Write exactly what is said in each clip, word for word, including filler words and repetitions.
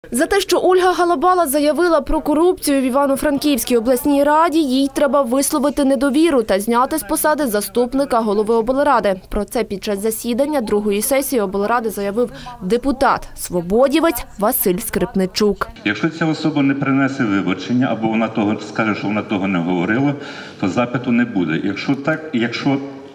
За те, що Ольга Галабала заявила про корупцію в Івано-Франківській обласній раді, їй треба висловити недовіру та зняти з посади заступника голови облради. Про це під час засідання другої сесії облради заявив депутат свободівець Василь Скрипничук. Якщо ця особа не принесе вибачення або вона того скаже, що вона того не говорила, то запиту не буде. Якщо так, якщо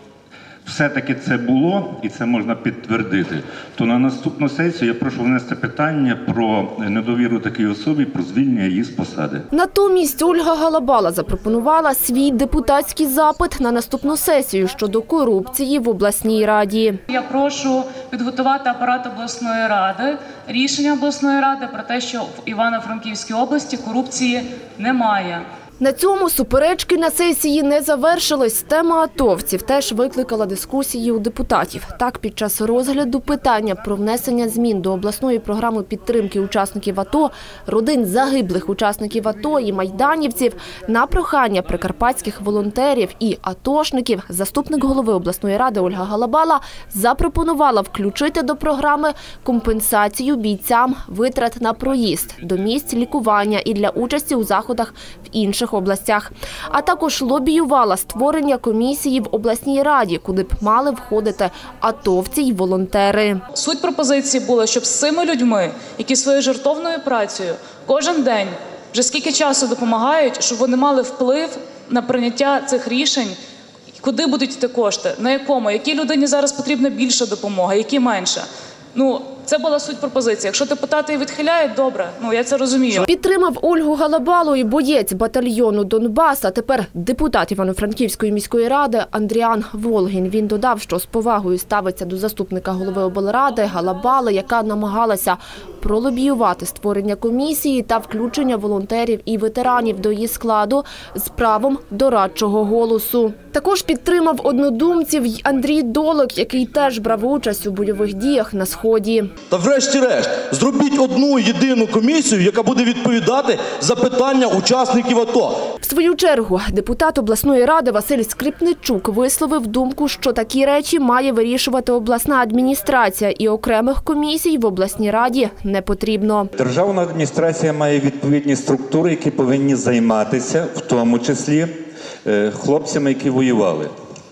все-таки це було, і це можна підтвердити, то на наступну сесію я прошу внести питання про недовіру такій особі, про звільнення її з посади. Натомість Ольга Галабала запропонувала свій депутатський запит на наступну сесію щодо корупції в обласній раді. Я прошу підготувати апарат обласної ради, рішення обласної ради про те, що в Івано-Франківській області корупції немає. На цьому суперечки на сесії не завершились. Тема атовців теж викликала дискусії у депутатів. Так, під час розгляду питання про внесення змін до обласної програми підтримки учасників АТО, родин загиблих учасників АТО і майданівців, на прохання прикарпатських волонтерів і атошників, заступник голови обласної ради Ольга Галабала запропонувала включити до програми компенсацію бійцям витрат на проїзд до місць лікування і для участі у заходах в інших областях. А також лобіювала створення комісії в обласній раді, куди б мали входити атовці й волонтери. Суть пропозиції була, щоб з цими людьми, які своєю жертовною працею кожен день, вже скільки часу допомагають, щоб вони мали вплив на прийняття цих рішень, куди будуть йти кошти, на якому, якій людині зараз потрібна більша допомога, якій менша. Ну, це була суть пропозиції. Якщо депутати її відхиляють, добре, ну я це розумію. Підтримав Ольгу Галабалу і боєць батальйону «Донбас», а тепер депутат Івано-Франківської міської ради Андріан Волгін. Він додав, що з повагою ставиться до заступника голови облради Галабали, яка намагалася пролобіювати створення комісії та включення волонтерів і ветеранів до її складу з правом дорадчого голосу. Також підтримав однодумців й Андрій Долик, який теж брав участь у бойових діях на Сході. Та врешті-решт, зробіть одну єдину комісію, яка буде відповідати за питання учасників АТО. В свою чергу депутат обласної ради Василь Скрипничук висловив думку, що такі речі має вирішувати обласна адміністрація і окремих комісій в обласній раді не потрібно. Державна адміністрація має відповідні структури, які повинні займатися, в тому числі хлопцями, які воювали.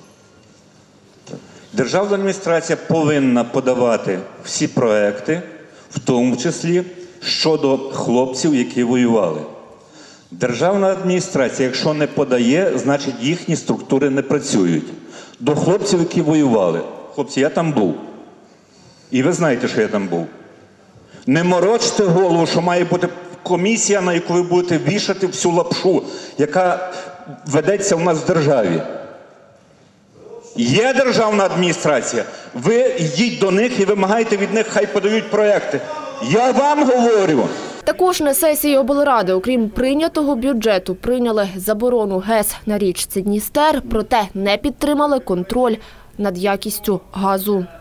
Державна адміністрація повинна подавати всі проекти, в тому числі щодо хлопців, які воювали. Державна адміністрація, якщо не подає, значить їхні структури не працюють. До хлопців, які воювали. Хлопці, я там був. І ви знаєте, що я там був. Не морочте голову, що має бути комісія, на яку ви будете вішати всю лапшу, яка ведеться у нас в державі. Є державна адміністрація, ви йдіть до них і вимагайте від них, хай подають проекти. Я вам говорю. Також на сесії облради, окрім прийнятого бюджету, прийняли заборону ГЕС на річці Дністер, проте не підтримали контроль над якістю газу.